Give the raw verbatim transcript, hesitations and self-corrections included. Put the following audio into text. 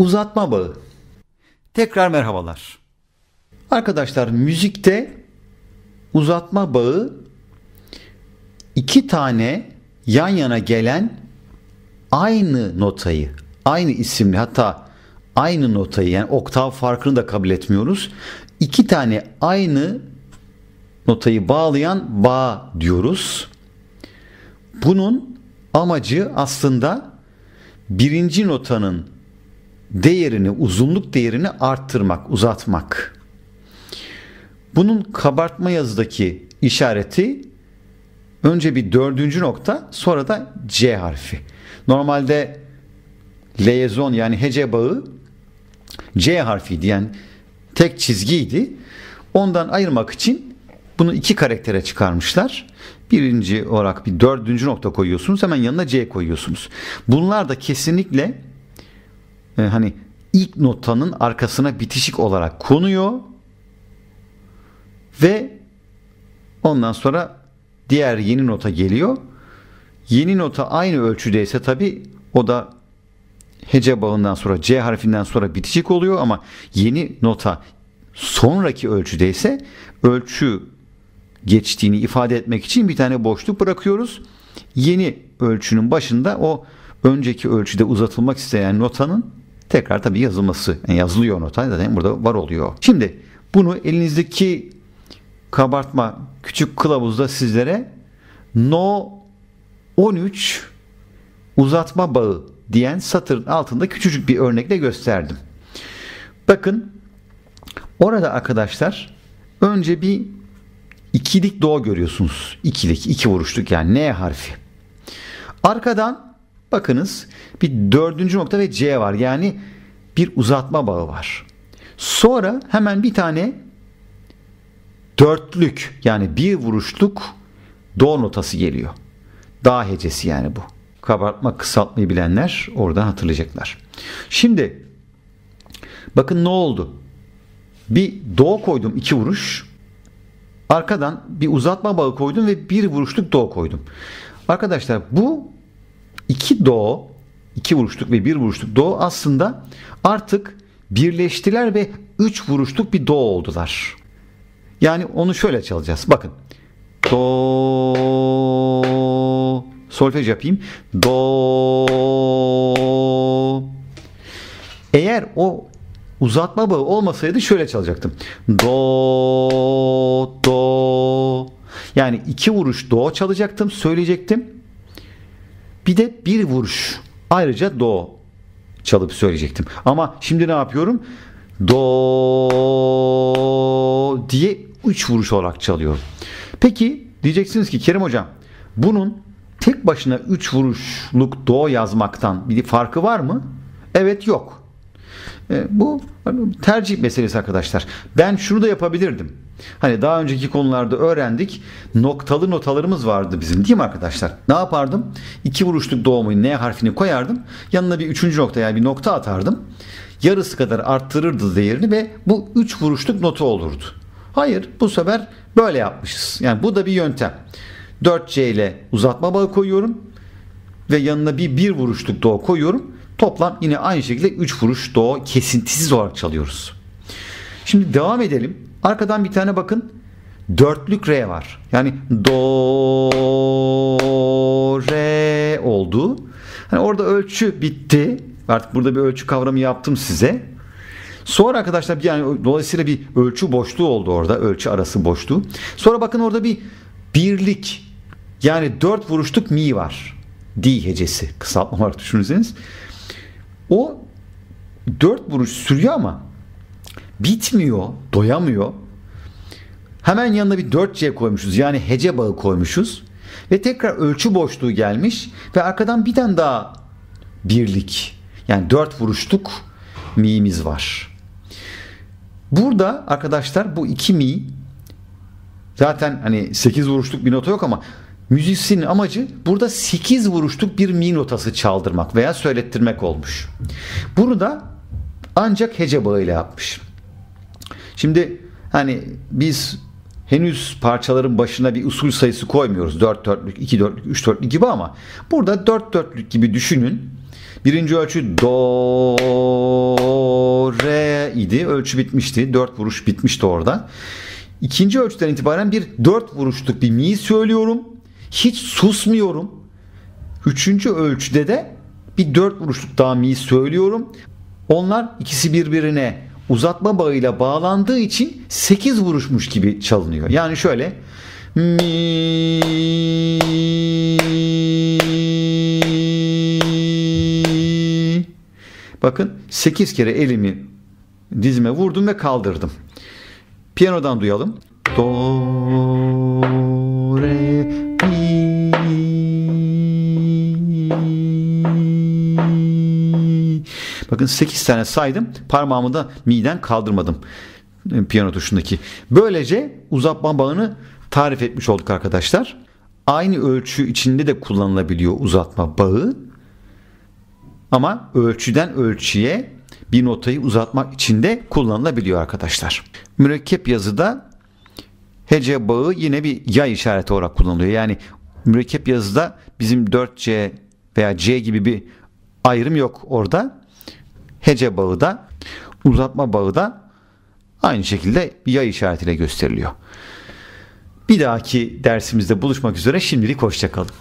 Uzatma bağı. Tekrar merhabalar. Arkadaşlar, müzikte uzatma bağı iki tane yan yana gelen aynı notayı, aynı isimli, hatta aynı notayı, yani oktav farkını da kabul etmiyoruz. İki tane aynı notayı bağlayan bağ diyoruz. Bunun amacı aslında birinci notanın değerini, uzunluk değerini arttırmak, uzatmak. Bunun kabartma yazıdaki işareti önce bir dördüncü nokta, sonra da C harfi. Normalde liyezon, yani hece bağı C harfiydi, yani tek çizgiydi. Ondan ayırmak için bunu iki karaktere çıkarmışlar. Birinci olarak bir dördüncü nokta koyuyorsunuz, hemen yanına C koyuyorsunuz. Bunlar da kesinlikle e, hani ilk notanın arkasına bitişik olarak konuyor ve ondan sonra diğer yeni nota geliyor. Yeni nota aynı ölçüdeyse tabi o da hece bağından sonra, C harfinden sonra bitişik oluyor, ama yeni nota sonraki ölçüdeyse ölçü geçtiğini ifade etmek için bir tane boşluk bırakıyoruz. Yeni ölçünün başında o önceki ölçüde uzatılmak isteyen notanın tekrar tabi yazılması, yani yazılıyor nota, zaten burada var oluyor. Şimdi bunu elinizdeki kabartma küçük kılavuzda sizlere No on üç uzatma bağı diyen satırın altında küçücük bir örnekle gösterdim. Bakın orada arkadaşlar önce bir ikilik do görüyorsunuz. İkilik, iki vuruşluk, yani N harfi. Arkadan bakınız bir dördüncü nokta ve C var, yani bir uzatma bağı var. Sonra hemen bir tane dörtlük, yani bir vuruşluk do notası geliyor. Da hecesi yani bu. Kabartma, kısaltmayı bilenler oradan hatırlayacaklar. Şimdi bakın ne oldu? Bir do koydum, iki vuruş. Arkadan bir uzatma bağı koydum ve bir vuruşluk do koydum. Arkadaşlar bu iki do, iki vuruşluk ve bir vuruşluk do aslında artık birleştiler ve üç vuruşluk bir do oldular. Yani onu şöyle çalacağız. Bakın. Do, solfej yapayım. Do. Eğer o uzatma bağı olmasaydı şöyle çalacaktım. Do, do. Yani iki vuruş do çalacaktım, söyleyecektim. Bir de bir vuruş ayrıca do çalıp söyleyecektim. Ama şimdi ne yapıyorum? Do diye üç vuruş olarak çalıyorum. Peki diyeceksiniz ki Kerim hocam, bunun tek başına üç vuruşluk do yazmaktan bir farkı var mı? Evet, yok. E, bu tercih meselesi arkadaşlar. Ben şunu da yapabilirdim. Hani daha önceki konularda öğrendik. Noktalı notalarımız vardı bizim, değil mi arkadaşlar? Ne yapardım? İki vuruşluk do'mu, N harfini koyardım. Yanına bir üçüncü nokta, yani bir nokta atardım. Yarısı kadar arttırırdı değerini ve bu üç vuruşluk nota olurdu. Hayır, bu sefer böyle yapmışız. Yani bu da bir yöntem. dört C ile uzatma bağı koyuyorum ve yanına bir bir vuruşluk do koyuyorum. Toplam yine aynı şekilde üç vuruş do kesintisiz olarak çalıyoruz. Şimdi devam edelim. Arkadan bir tane bakın dörtlük re var. Yani do, re oldu. Yani orada ölçü bitti. Artık burada bir ölçü kavramı yaptım size. Sonra arkadaşlar yani dolayısıyla bir ölçü boşluğu oldu orada. Ölçü arası boşluğu. Sonra bakın orada bir birlik, yani dört vuruşluk mi var. Di hecesi kısaltma olarak düşünürseniz. O dört vuruş sürüyor ama bitmiyor, doyamıyor. Hemen yanına bir dört C koymuşuz. Yani hece bağı koymuşuz. Ve tekrar ölçü boşluğu gelmiş. Ve arkadan bir tane daha birlik, yani dört vuruşluk mi'miz var. Burada arkadaşlar bu iki mi zaten hani sekiz vuruşluk bir nota yok, ama müzisyenin amacı burada sekiz vuruşluk bir mi notası çaldırmak veya söylettirmek olmuş. Bunu da ancak hece bağıyla yapmış. Şimdi hani biz henüz parçaların başına bir usul sayısı koymuyoruz. dört dörtlük, iki dörtlük, üç dörtlük gibi, ama burada dört dörtlük gibi düşünün. Birinci ölçü do, idi. Ölçü bitmişti. dört vuruş bitmişti orada. İkinci ölçüden itibaren bir dört vuruşluk bir mi söylüyorum. Hiç susmuyorum. Üçüncü ölçüde de bir dört vuruşluk daha mi söylüyorum. Onlar ikisi birbirine uzatma bağıyla bağlandığı için sekiz vuruşmuş gibi çalınıyor. Yani şöyle mi, bakın sekiz kere elimi dizime vurdum ve kaldırdım. Piyanodan duyalım. Do, re, mi. Bakın sekiz tane saydım. Parmağımı da mi'den kaldırmadım. Piyano tuşundaki. Böylece uzatma bağını tarif etmiş olduk arkadaşlar. Aynı ölçü içinde de kullanılabiliyor uzatma bağı. Ama ölçüden ölçüye bir notayı uzatmak için de kullanılabiliyor arkadaşlar. Mürekkep yazıda hece bağı yine bir yay işareti olarak kullanılıyor. Yani mürekkep yazıda bizim dört C veya C gibi bir ayrım yok orada. Hece bağı da uzatma bağı da aynı şekilde bir yay işaretiyle gösteriliyor. Bir dahaki dersimizde buluşmak üzere. Şimdilik hoşça kalın.